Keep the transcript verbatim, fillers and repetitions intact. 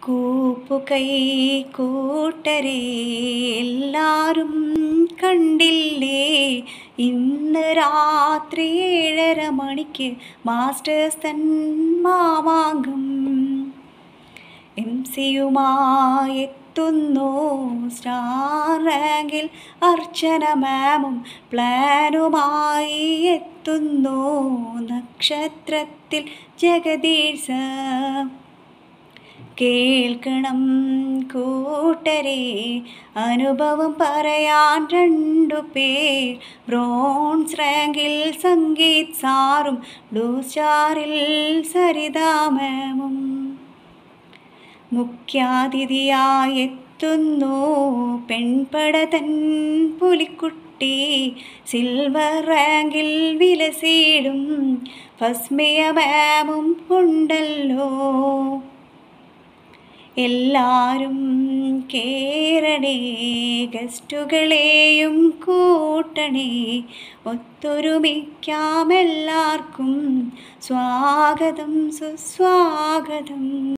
കൂപ്പുകൈ കൂട്ടരെ എല്ലാരും കണ്ടില്ലേ, ഇന്ന് രാത്രി ഏഴര മണിക്ക് മാസ്റ്റേഴ്സ് തൻ മാമാങ്കം. എം സിയുമായി എത്തുന്നു സ്റ്റാർ റാങ്കിൽ അർച്ചന മാമും, പ്ലാനുമായി എത്തുന്നു നക്ഷത്രത്തിൽ ജഗദീഷ് സർ. കേൾക്കണം കൂട്ടരെ അനുഭവം പറയാൻ രണ്ടു പേർ, ബ്രോൺസ് റാങ്കിൽ സംഗീത് സാറും ബ്ലൂ സ്റ്റാറിൽ സരിതാ മാമും. മുഖ്യാതിഥിയായി എത്തുന്നു പെൺപട തൻ പുലിക്കുട്ടി, സിൽവർ റാങ്കിൽ വിലസിടും ഫസ്മിയ മാമും ഉണ്ടല്ലോ. എല്ലാരും കേറണേ, ഗസ്റ്റുകളെയും കൂട്ടണേ, ഒത്തൊരുമിക്കാം എല്ലാവർക്കും സ്വാഗതം സുസ്വാഗതം.